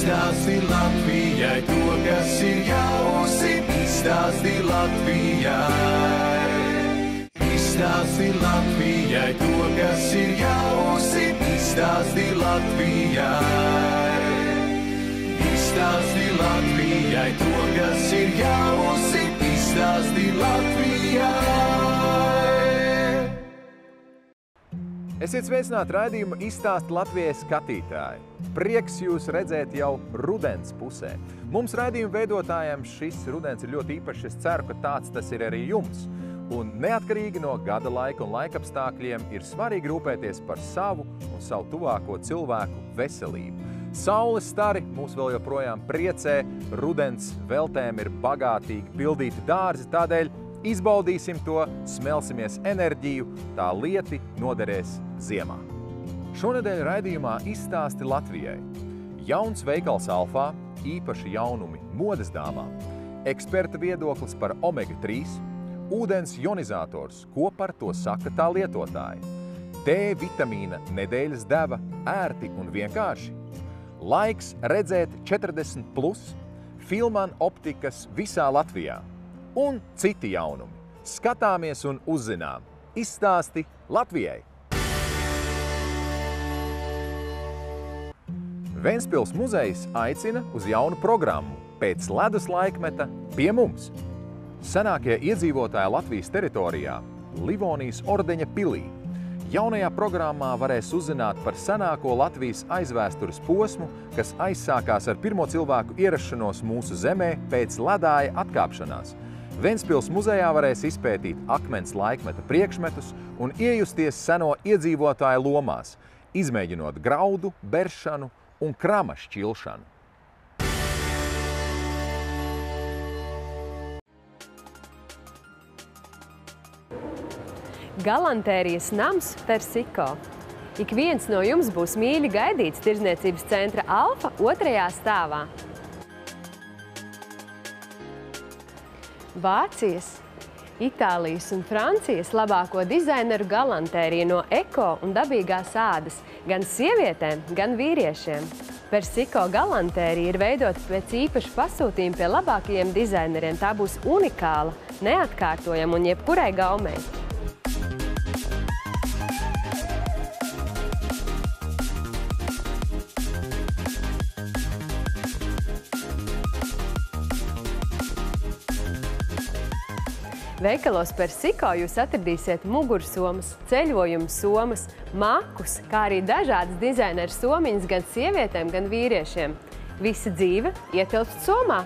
Izstāsti Latvijai to, kas ir jausi, izstāsti Latvijai. Izstāsti Latvijai to, kas ir jausi, izstāsti Latvijai. Izstāsti Latvijai to, kas ir jausi, izstāsti Latvijai. Esiet sveicināti raidījuma Izstāsti Latvijai skatītāji. Prieks jūs redzēt jau rudens pusē. Mums raidījuma veidotājiem šis rudens ir ļoti īpašs. Es ceru, ka tāds tas ir arī jums. Un neatkarīgi no gada laika un laikapstākļiem ir svarīgi rūpēties par savu un savu tuvāko cilvēku veselību. Saules stari mūs vēl joprojām priecē, rudens veltēm ir bagātīgi pildīti dārzi, tādēļ izbaudīsim to, smelsimies enerģiju, tā lieti noderēs ziemā. Šonedēļ raidījumā Izstāsti Latvijai. Jauns veikals Alfā, īpaši jaunumi modes dāmām, eksperta viedoklis par omega-3, ūdens jonizators, ko par to saka tā lietotāji, D vitamīna nedēļas deva, ērti un vienkārši, laiks redzēt 40+, Filman optikas visā Latvijā un citi jaunumi. Skatāmies un uzzinām. Izstāsti Latvijai! Ventspils muzejs aicina uz jaunu programmu pēc ledus laikmeta pie mums. Senākie iedzīvotāji Latvijas teritorijā Livonijas ordeņa pilī. Jaunajā programmā varēs uzzināt par senāko Latvijas aizvēstures posmu, kas aizsākās ar pirmo cilvēku ierašanos mūsu zemē pēc ledāja atkāpšanās. Ventspils muzejā varēs izpētīt akmens laikmeta priekšmetus un iejusties seno iedzīvotāju lomās, izmēģinot graudu, beršanu un krama šķilšanu. Galantērijas nams Persiko. Ik viens no jums būs mīļi gaidīts tirdzniecības centra Alfa 2. stāvā. Vācijas, Itālijas un Francijas labāko dizaineru galantērija no eko un dabīgās ādas gan sievietēm, gan vīriešiem. Persiko galantērija ir veidota pēc īpaša pasūtījuma pie labākajiem dizaineriem. Tā būs unikāla, neatkārtojama un jebkurai gaumei. Veikalos Persiko jūs atradīsiet mugursomas, ceļojumu somas, makus, kā arī dažādas dizaineru somiņas gan sievietēm, gan vīriešiem. Visa dzīve ietilpst somā.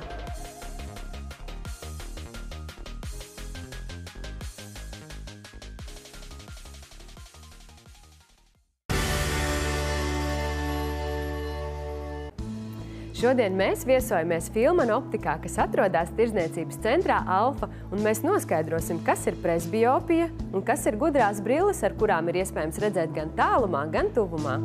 Šodien mēs viesojamies Filman optikā, kas atrodas tirdzniecības centrā Alfa, un mēs noskaidrosim, kas ir presbiopija un kas ir gudrās brilles, ar kurām ir iespējams redzēt gan tālumā, gan tuvumā.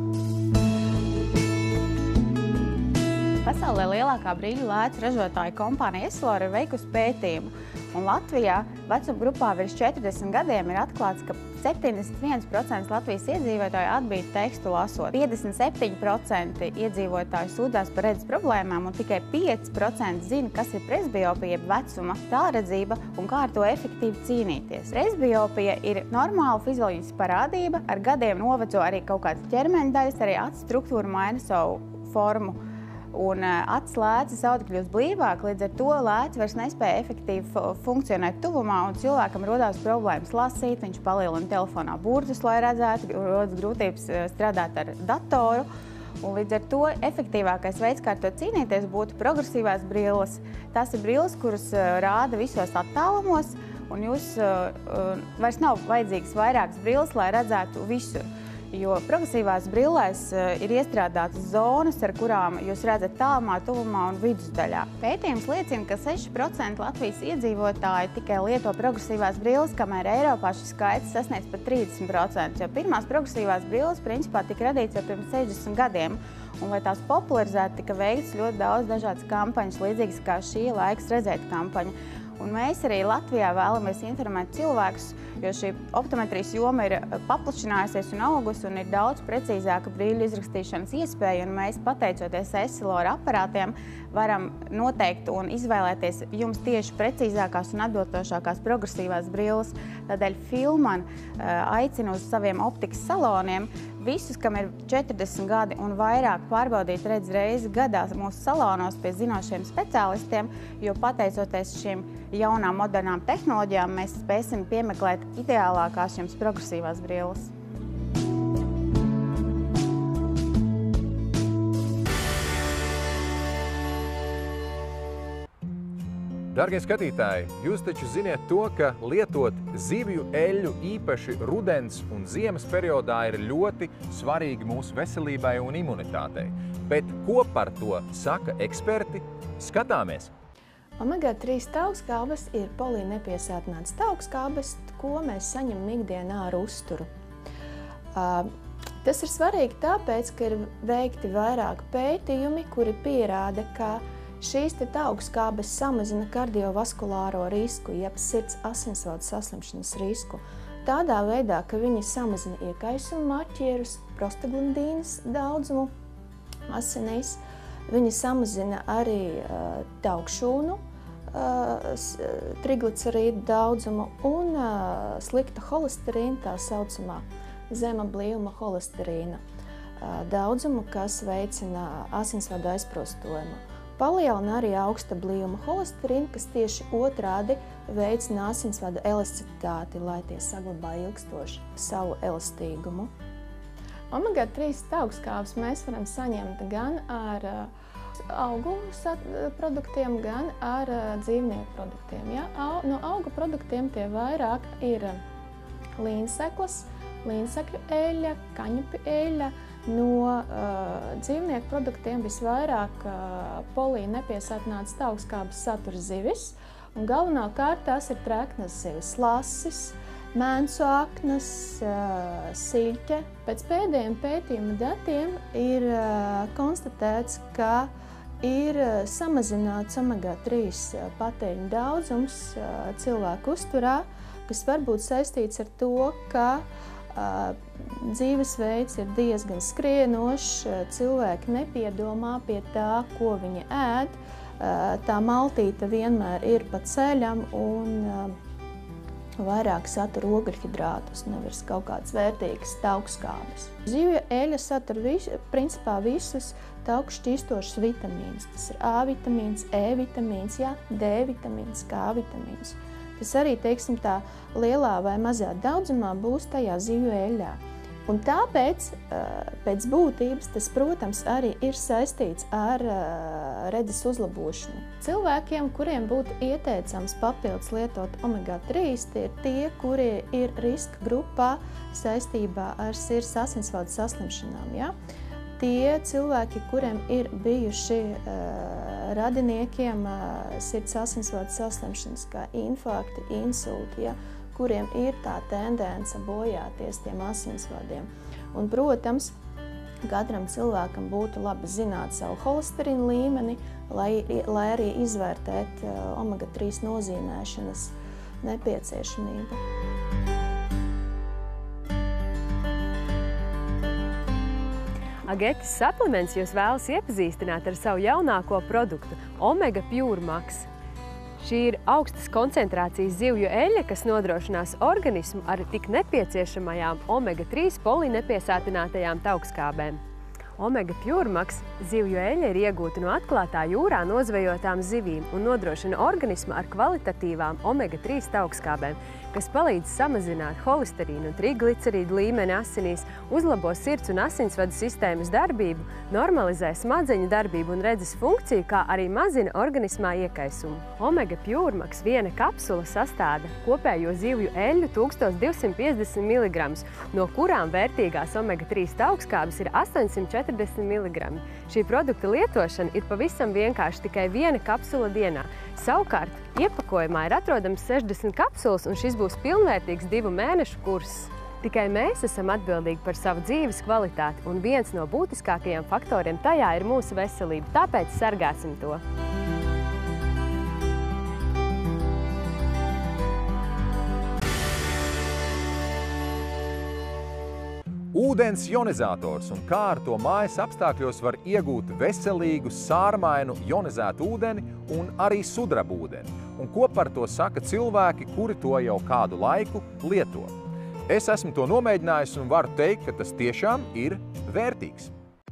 Pasaulē lielākā brīļu lēcu ražotāja kompānija Essilor ir veikusi pētījumu, un Latvijā vecuma grupā virs 40 gadiem ir atklāts, ka 71% Latvijas iedzīvotāju atbīda tekstu lasot, 57% iedzīvotāju sūdzās par redzes problēmām un tikai 5% zina, kas ir presbiopija, vecuma tālredzība un kā ar to efektīvi cīnīties. Presbiopija ir normāla fizioloģiska parādība, ar gadiem noveco arī kaut kādas ķermeņa daļas, arī acu struktūra maina savu formu. Un acis lēcas audi kļūst blīvāk, līdz ar to lēca vairs nespēja efektīvi funkcionēt tuvumā, un cilvēkam rodās problēmas lasīt, viņš palielina telefonā burtus, lai redzētu, rodas grūtības strādāt ar datoru. Un līdz ar to efektīvākais veids, kā ar to cīnīties, būtu progresīvās brilles. Tās ir brilles, kuras rāda visos attālumos, un jūs vairs nav vajadzīgas vairākas brilles, lai redzētu visur. Jo progresīvās brillēs ir iestrādātas zonas, ar kurām jūs redzat tālumā, tuvumā un vidusdaļā. Pētījums liecina, ka 6% Latvijas iedzīvotāji tikai lieto progresīvās brilles, kamēr Eiropā šis skaits sasniedz pat 30%, jo pirmās progresīvās brilles principā tika radīts jau pirms 60 gadiem. Un, lai tās popularizētu, tika veikts ļoti daudz dažādas kampaņas, līdzīgas kā šī laiks redzēt kampaņa. Un mēs arī Latvijā vēlamies informēt cilvēkus, jo šī optometrijas joma ir paplašinājusies un augusi un ir daudz precīzāka brīļu izrakstīšanas iespēja. Un mēs, pateicoties Essilora aparātiem, varam noteikt un izvēlēties jums tieši precīzākās un atbilstošākās progresīvās brilles. Tādēļ Filman aicina uz saviem optikas saloniem visus, kam ir 40 gadi un vairāk, pārbaudīt redz reizi gadā mūsu salonos pie zinošiem speciālistiem, jo pateicoties šīm jaunām modernām tehnoloģijām, mēs spēsim piemeklēt ideālākās jums progresīvās brilles. Dargie skatītāji, jūs taču ziniet to, ka lietot zivju eļļu īpaši rudens un ziemas periodā ir ļoti svarīgi mūsu veselībai un imunitātei. Bet ko par to saka eksperti? Skatāmies! Omega-3 taukskābes ir polinepiesātināts taukskābes, ko mēs saņemam ikdienā ar uzturu. Tas ir svarīgi tāpēc, ka ir veikti vairāk pētījumi, kuri pierāda, ka šīs taukskābes samazina kardiovaskulāro risku, jeb sirds asinsvadu saslimšanas risku. Tādā veidā, ka viņi samazina iekaisumu maķierus, prostaglandīnas daudzumu asinīs, viņi samazina arī taukšūnu triglicerīdu daudzumu un slikta holesterīna, tā saucamā zema blīvuma holesterīna daudzumu, kas veicina asinsvadu aizprostojumu. Palielina arī augsta blīvuma holesterīna, kas tieši otrādi veicina asinsvadu elasticitāti, lai tie saglabā ilgstoši savu elastīgumu. Omega-3 taukskābes mēs varam saņemt gan ar augu produktiem, gan ar dzīvnieku produktiem. Ja? No augu produktiem tie vairāk ir līnseklas, līnsekļu eļļa, kaņepju eļļa. No dzīvnieku produktiem visvairāk polinepiesātināts taukskābes satur zivis, un galvenokārt tās ir treknas zivis, lasis, mēnsu aknas, siļķe. Pēc pēdējiem pētījuma datiem ir konstatēts, ka ir samazināts omega-3 patēriņa daudzums cilvēku uzturā, kas var būt saistīts ar to, ka dzīvesveids ir diezgan skrienošs, cilvēki nepiedomā pie tā, ko viņi ēd. Tā maltīte vienmēr ir pa ceļam un vairāk satur ogļhidrātus, nevis kaut kādas vērtīgas taukskābes. Zivju eļļa satur principā visus tauku šķīstošus vitamīnus. Tas ir A vitamīns, E vitamīns, D vitamīns, K vitamīns. Tas arī, teiksim, tā lielā vai mazā daudzumā būs tajā zivju eļļā. Un tāpēc, pēc būtības, tas, protams, arī ir saistīts ar redzes uzlabošanu. Cilvēkiem, kuriem būtu ieteicams papildus lietot omega-3, tie ir tie, kuri ir riska grupā saistībā ar sirds asinsvadu saslimšanām. Ja? Tie cilvēki, kuriem ir bijuši radiniekiem sirds asinsvadu saslimšanas, kā infarkti, insulti, ja, kuriem ir tā tendence bojāties tiem asinsvadiem. Un, protams, katram cilvēkam būtu labi zināt savu holesterīnu līmeni, lai arī izvērtēt omega-3 nozīmēšanas nepieciešamību. Agetis suplements jūs vēlas iepazīstināt ar savu jaunāko produktu – Omega Pure Max. Šī ir augstas koncentrācijas zivju eļļa, kas nodrošinās organismu ar tik nepieciešamajām omega-3 polinepiesātinātajām taukskābēm. Omega Pure Max zivju eļļa ir iegūta no atklātā jūrā nozvejotām zivīm un nodrošina organismu ar kvalitatīvām omega-3 taukskābēm, kas palīdz samazināt holesterīnu un triglicerīdu līmeni asinīs, uzlabo sirds un asinsvadu sistēmas darbību, normalizē smadzeņu darbību un redzes funkciju, kā arī mazina organismā iekaisumu. Omega Pure Max viena kapsula sastāda kopējo zivju eļļu 1250 mg, no kurām vērtīgās omega-3 taukskābes ir 840 mg. Šī produkta lietošana ir pavisam vienkārši tikai viena kapsula dienā. Savukārt, iepakojumā ir atrodams 60 kapsulas, un šis būs pilnvērtīgs 2 mēnešu kurs. Tikai mēs esam atbildīgi par savu dzīves kvalitāti, un viens no būtiskākajiem faktoriem tajā ir mūsu veselība, tāpēc sargāsim to. Ūdens jonizators un kā ar to mājas apstākļos var iegūt veselīgu, sārmainu jonizētu ūdeni un arī sudraba ūdeni. Un ko par to saka cilvēki, kuri to jau kādu laiku lieto. Es esmu to nomēģinājis un varu teikt, ka tas tiešām ir vērtīgs.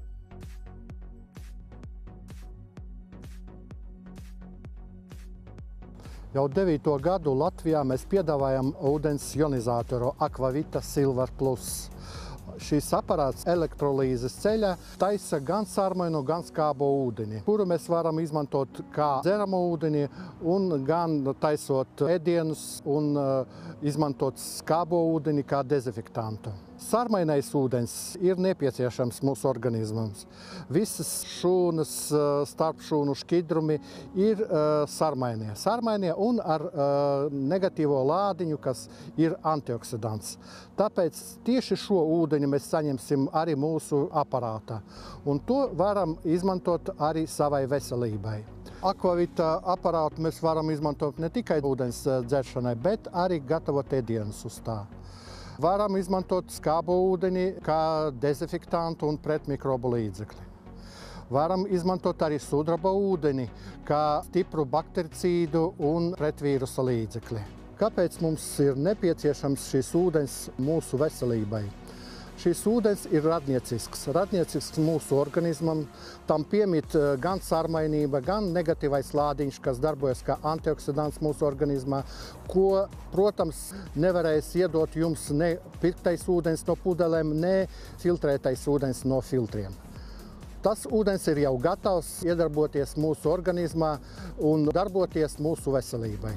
Jau 9. gadu Latvijā mēs piedāvājam ūdens jonizatoru Aquavita Silver Plus. Šīs aparāts elektrolīzes ceļā taisa gan sārmainu, gan skābo ūdeni, kuru mēs varam izmantot kā dzeramu ūdeni un gan taisot ēdienus un izmantot skābo ūdeni kā dezinfektantu. Sārmainais ūdens ir nepieciešams mūsu organismam. Visas šūnas, starpšūnu šķidrumi ir sārmainie un ar negatīvo lādiņu, kas ir antioksidants. Tāpēc tieši šo ūdeni mēs saņemsim arī mūsu aparātā. Un to varam izmantot arī savai veselībai. Aquavita aparātu mēs varam izmantot ne tikai ūdens dzeršanai, bet arī gatavot ēdienus uz tā. Varam izmantot skābo ūdeni kā dezinfektantu un pretmikrobu līdzekli. Varam izmantot arī sudraba ūdeni kā stipru baktericīdu un pretvīrusa līdzekli. Kāpēc mums ir nepieciešams šis ūdens mūsu veselībai? Šis ūdens ir radniecisks mūsu organismam. Tam piemīt gan sārmainība, gan negatīvais lādiņš, kas darbojas kā antioksidants mūsu organismā, ko, protams, nevarēs iedot jums ne pirktais ūdens no pudelēm, ne filtrētais ūdens no filtriem. Tas ūdens ir jau gatavs iedarboties mūsu organismā un darboties mūsu veselībai.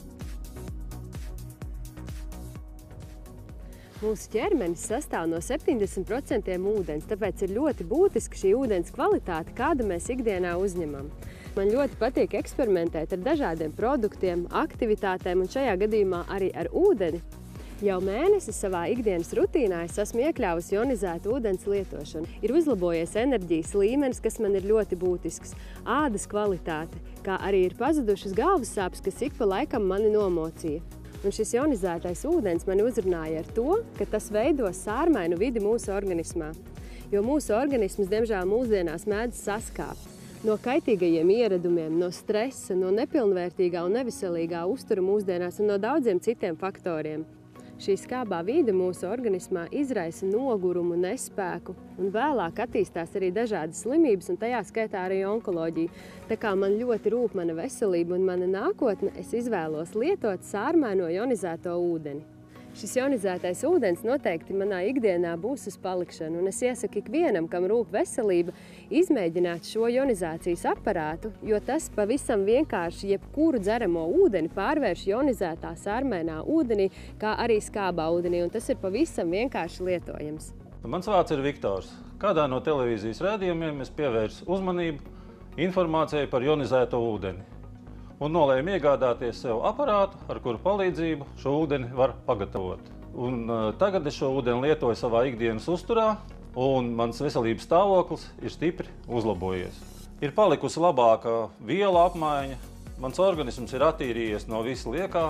Mūsu ķermenis sastāv no 70% ūdens, tāpēc ir ļoti būtiski šī ūdens kvalitāte, kādu mēs ikdienā uzņemam. Man ļoti patīk eksperimentēt ar dažādiem produktiem, aktivitātēm un šajā gadījumā arī ar ūdeni. Jau mēnesi savā ikdienas rutīnā es esmu iekļāvusi jonizētu ūdens lietošanu. Ir uzlabojies enerģijas līmenis, kas man ir ļoti būtisks, ādas kvalitāte, kā arī ir pazudušas galvas sāpes, kas ik pa laikam mani nomocīja. Un šis jonizētais ūdens mani uzrunāja ar to, ka tas veido sārmainu vidi mūsu organismā. Jo mūsu organisms, diemžēl, mūsdienās mēdz saskāpt no kaitīgajiem ieradumiem, no stresa, no nepilnvērtīgā un neveselīgā uztura mūsdienās un no daudziem citiem faktoriem. Šī skābā vide mūsu organismā izraisa nogurumu, nespēku un vēlāk attīstās arī dažādas slimības un tajā skaitā arī onkoloģija. Tā kā man ļoti rūp mana veselība un mana nākotne, es izvēlos lietot sārmaino jonizēto ūdeni. Šis jonizētais ūdens noteikti manā ikdienā būs uz palikšanu, un es iesaku ikvienam, kam rūp veselība, izmēģināt šo jonizācijas aparātu, jo tas pavisam vienkārši jebkuru dzeramo ūdeni pārvērš jonizētā sārmainā ūdenī, kā arī skābā ūdenī, un tas ir pavisam vienkārši lietojams. Mans vārds ir Viktors. Kādā no televīzijas rādījumiem es pievērsu uzmanību informācijai par jonizēto ūdeni un nolēmu iegādāties sev aparātu, ar kuru palīdzību šo ūdeni var pagatavot. Un tagad es šo ūdeni lietoju savā ikdienas uzturā, un mans veselības stāvoklis ir stipri uzlabojies. Ir palikusi labāka vielu apmaiņa, mans organisms ir attīrījies no visa liekā,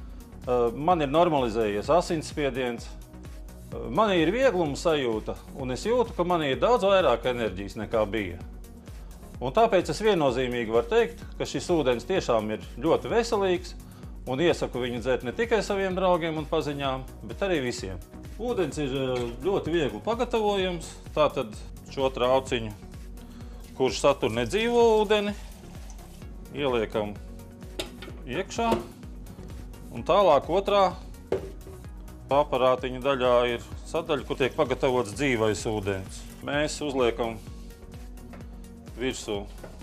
man ir normalizējies asinsspiediens, man ir viegluma sajūta, un es jūtu, ka man ir daudz vairāk enerģijas nekā bija. Un tāpēc es viennozīmīgi varu teikt, ka šis ūdens tiešām ir ļoti veselīgs un iesaku viņu dzert ne tikai saviem draugiem un paziņām, bet arī visiem. Ūdens ir ļoti viegli pagatavojams, tātad šo trauciņu, kurš satur nedzīvo ūdeni, ieliekam iekšā un tālāk otrā aparātiņa daļā ir sadaļa, kur tiek pagatavots dzīvais ūdens. Mēs uzliekam virsū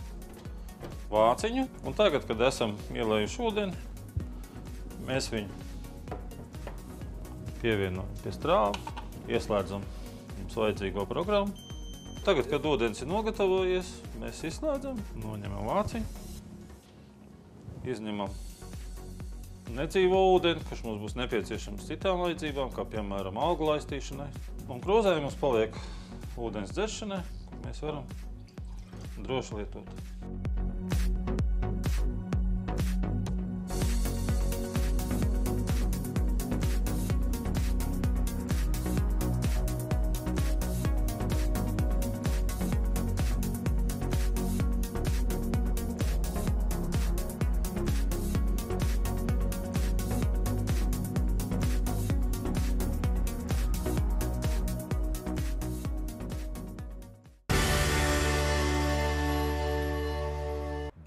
vāciņu, un tagad, kad esam ielējuši ūdeni, mēs viņu pievienojam pie strāvas, ieslēdzam mums vajadzīgo programmu. Tagad, kad ūdens ir nogatavojies, mēs izslēdzam, noņemam vāciņu, izņemam nedzīvo ūdeni, kas mums būs nepieciešams citām vajadzībām, kā piemēram augu laistīšanai. Un krūzē mums paliek ūdens dzeršanai, ko mēs varam droši lietot.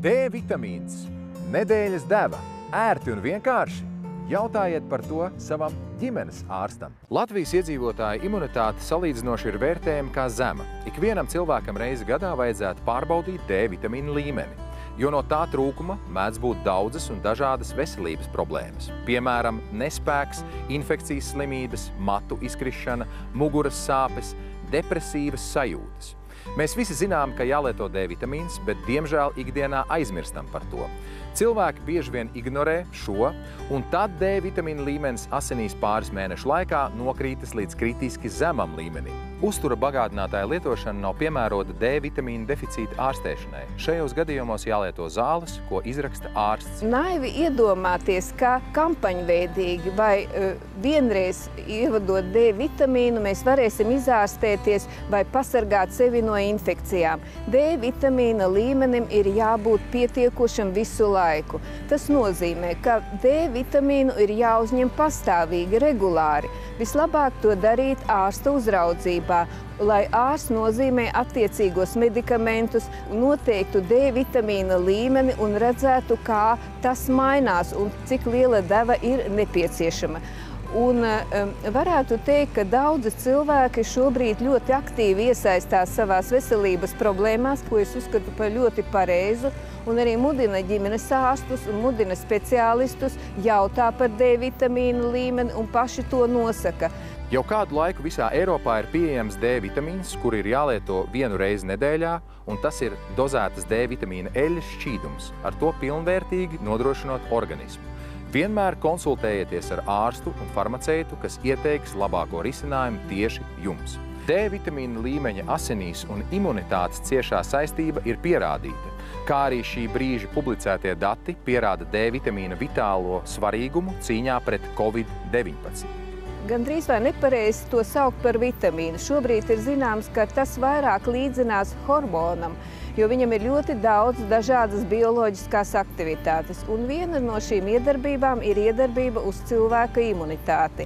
D vitamīns, nedēļas deva, ērti un vienkārši. Jautājiet par to savam ģimenes ārstam. Latvijas iedzīvotāju imunitāte salīdzinoši ir vērtējama kā zema. Ikvienam cilvēkam reizi gadā vajadzētu pārbaudīt D vitamīnu līmeni, jo no tā trūkuma mēdz būt daudzas un dažādas veselības problēmas. Piemēram, nespēks, infekcijas slimības, matu izkrišana, muguras sāpes, depresīvas sajūtas. Mēs visi zinām, ka jālieto D vitamīns, bet diemžēl ikdienā aizmirstam par to. Cilvēki bieži vien ignorē šo, un tad D vitamīna līmenis asinīs pāris mēnešu laikā nokrītas līdz kritiski zemam līmenim. Uztura bagātinātāja lietošana nav piemērota D vitamīna deficīta ārstēšanai. Šajos gadījumos jālieto zāles, ko izraksta ārsts. Naivi iedomāties, ka kampaņveidīgi vai vienreiz ievadot D vitamīnu mēs varēsim izārstēties vai pasargāt sevi no infekcijām. D vitamīna līmenim ir jābūt pietiekošam visu laiku. Tas nozīmē, ka D vitamīnu ir jāuzņem pastāvīgi, regulāri. Vislabāk to darīt ārsta uzraudzībā, lai ārsts nozīmē attiecīgos medikamentus, noteiktu D vitamīna līmeni un redzētu, kā tas mainās un cik liela deva ir nepieciešama. Un varētu teikt, ka daudzi cilvēki šobrīd ļoti aktīvi iesaistās savās veselības problēmās, ko es uzskatu par ļoti pareizu, un arī mudina ģimenes ārstus un mudina speciālistus jautā par D vitamīnu līmeni un paši to nosaka. Jau kādu laiku visā Eiropā ir pieejams D vitamīns, kur ir jālieto vienu reizi nedēļā, un tas ir dozētas D vitamīna eļļas šķīdums, ar to pilnvērtīgi nodrošinot organismu. Vienmēr konsultējieties ar ārstu un farmaceitu, kas ieteiks labāko risinājumu tieši jums. D vitamīna līmeņa asinīs un imunitātes ciešā saistība ir pierādīta, kā arī šī brīža publicētie dati pierāda D vitamīna vitālo svarīgumu cīņā pret Covid-19. Gandrīz vai nepareizi to saukt par vitamīnu. Šobrīd ir zināms, ka tas vairāk līdzinās hormonam, jo viņam ir ļoti daudz dažādas bioloģiskās aktivitātes. Un viena no šīm iedarbībām ir iedarbība uz cilvēka imunitāti.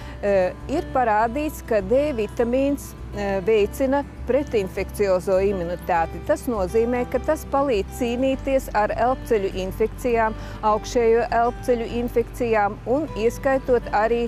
Ir parādīts, ka D vitamīns veicina pretinfekciozo imunitāti. Tas nozīmē, ka tas palīdz cīnīties ar elpceļu infekcijām, augšējo elpceļu infekcijām un ieskaitot arī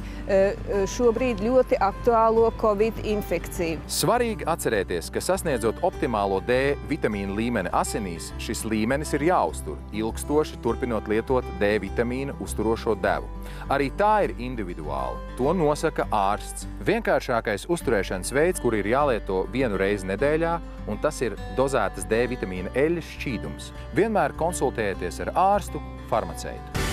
šobrīd ļoti aktuālo Covid infekciju. Svarīgi atcerēties, ka sasniedzot optimālo D vitamīna līmeni asinīs, šis līmenis ir jāuztur, ilgstoši turpinot lietot D vitamīna uzturošo devu. Arī tā ir individuāli. To nosaka ārsts. Vienkāršākais uzturēšanas veids, kur ir jālieto vienu reizi nedēļā, un tas ir dozētas D vitamīna eļļas šķīdums. Vienmēr konsultējieties ar ārstu, farmaceitu.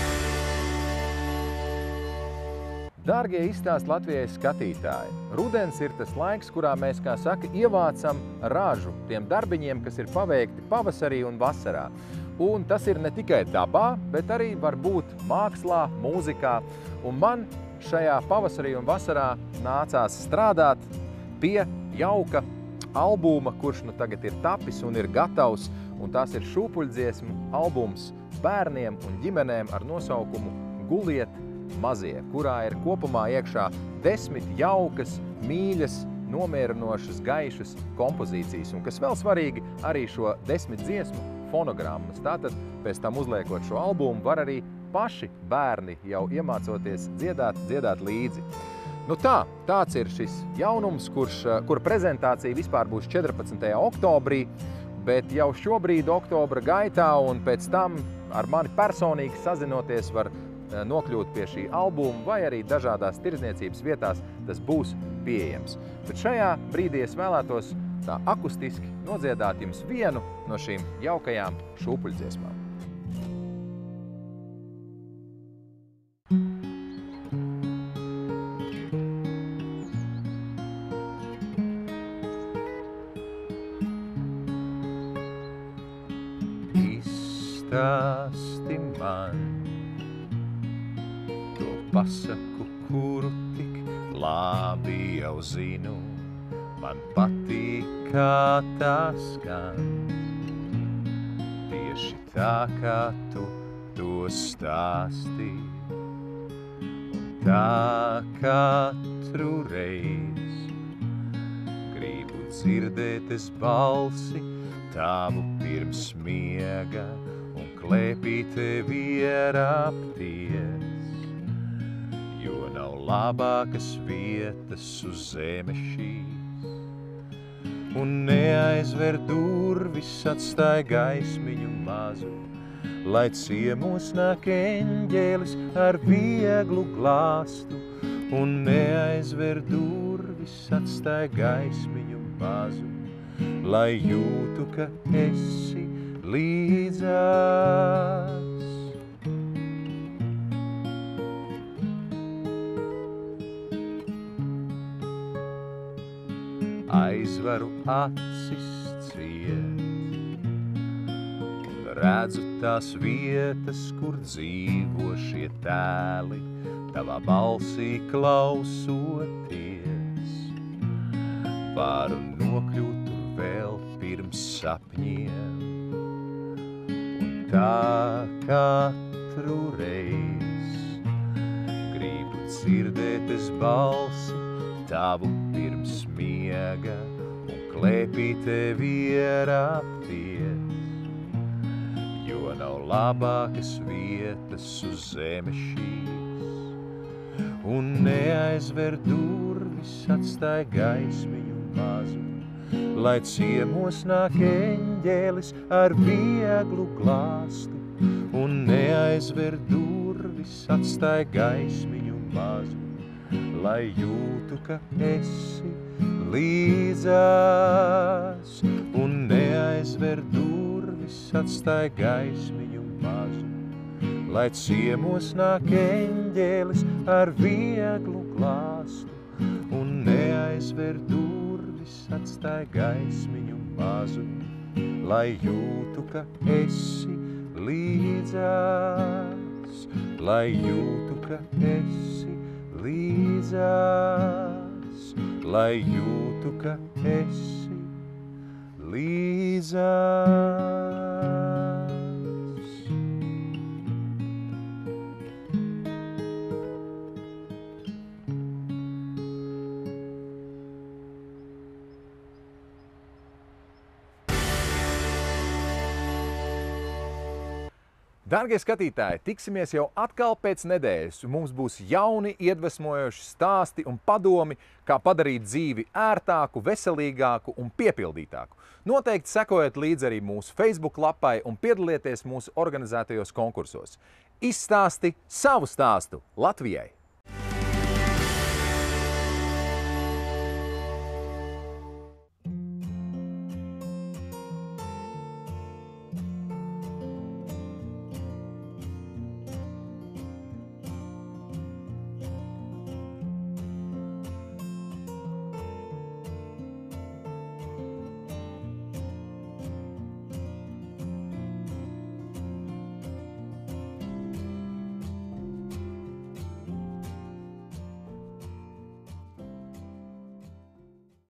Dārgie Izstāst Latvijai skatītāji, rudens ir tas laiks, kurā mēs, kā saka, ievācam ražu tiem darbiņiem, kas ir paveikti pavasarī un vasarā. Un tas ir ne tikai dabā, bet arī var būt mākslā, mūzikā. Un man šajā pavasarī un vasarā nācās strādāt pie jauka albuma, kurš nu tagad ir tapis un ir gatavs. Un tās ir šūpuļdziesmu albums bērniem un ģimenēm ar nosaukumu Guliet mazie, kurā ir kopumā iekšā 10 jaukas, mīļas, nomierinošas, gaišas kompozīcijas. Un kas vēl svarīgi, arī šo 10 dziesmu fonogrammas. Tātad, pēc tam uzliekot šo albumu, var arī paši bērni jau iemācoties dziedāt līdzi. Nu tāds ir šis jaunums, kura prezentācija vispār būs 14. oktobrī, bet jau šobrīd oktobra gaitā un pēc tam ar mani personīgi sazinoties var nokļūt pie šī albuma vai arī dažādās tirdzniecības vietās tas būs pieejams. Bet šajā brīdī es vēlētos tā akustiski nodziedāt jums vienu no šīm jaukajām šūpuļdziesmām. Izstāsti man to pasaku, kuru tik labi jau zinu. Man patīk, kā tā skan, tieši tā, kā tu to stāsti. Un tā katru reiz gribu dzirdēt es balsi tavu pirms miega un klēpī tevi ierapties, jo nav labākas vietas uz zemes šīs. Un neaizver durvis, atstāj gaismiņu mazu, lai ciemos nāk eņģēlis ar vieglu glāstu. Un neaizver durvis, atstāj gaismiņu mazu, lai jūtu, ka esi līdzās. Aizvaru acis ciet un redzu tās vietas, kur dzīvo šie tēli, tavā balsī klausoties. Varu nokļūt tur vēl pirms sapņiem, un tā katru reiz gribu dzirdēt es balsi tavu pirms miega un klēpī tevi ierapties, jo nav labākas vietas uz zemes šīs. Un neaizver durvis, atstāj gaismiņu mazu, lai ciemos nāk eņģēlis ar vieglu glāstu. Un neaizver durvis, atstāj gaismiņu mazu, lai jūtu, ka esi līdzās. Un neaizver durvis, atstāj gaismiņu mazu, lai ciemos nāk eņģēlis ar vieglu glāstu. Un neaizver durvis, atstāj gaismiņu mazu, lai jūtu, ka esi līdzās. Lai jūtu, ka esi līdzās, lai jūtu, ka esi līdzās. Dārgie skatītāji, tiksimies jau atkal pēc nedēļas. Mums būs jauni, iedvesmojoši stāsti un padomi, kā padarīt dzīvi ērtāku, veselīgāku un piepildītāku. Noteikti sekojiet līdzi arī mūsu Facebook lapai un piedalieties mūsu organizētajos konkursos. Izstāsti savu stāstu Latvijai!